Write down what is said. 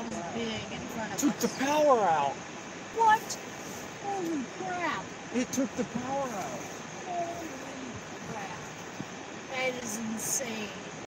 That was big in front of Took us. the power out. What? Holy crap. It took the power out. Holy crap. That is insane.